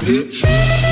bitch.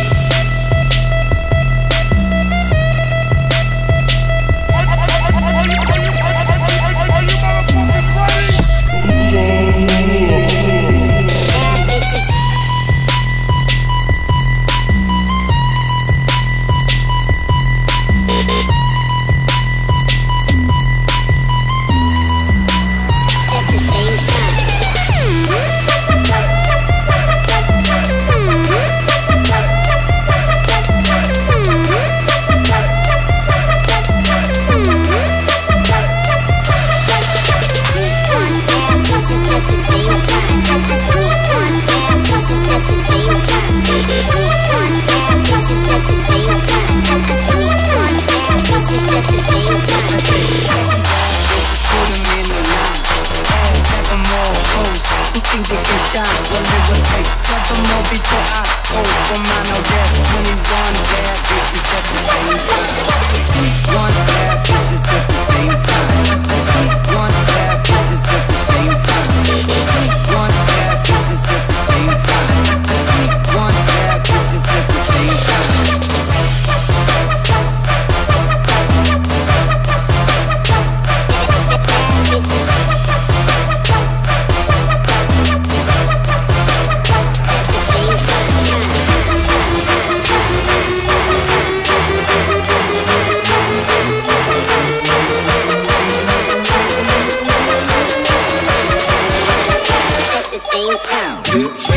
Think they can shine, well it will take 7 more before I go for mine. Now there's 21 bad bitches at the same time. 21 bad bitches at the same time. 21 bad bitches at the same time. 21 bad bitches at the same time. 21 bad bitches at the same time. Bitch.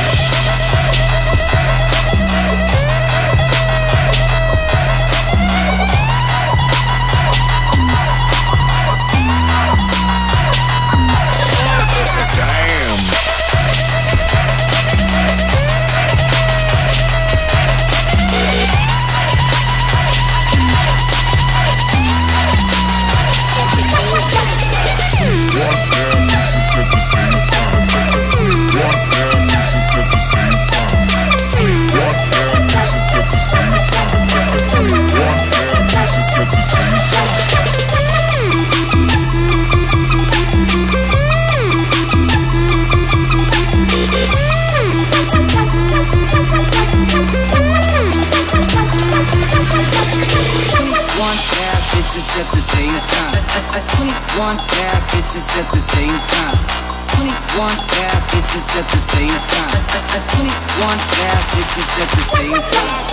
At the same time. 21 bad bitches at the same time. 21 bad bitches at the same time. 21 bad bitches at the same time.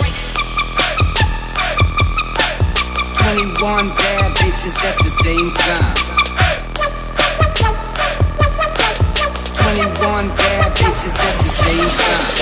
21 bad bitches at the same time. 21 bad bitches at the same time.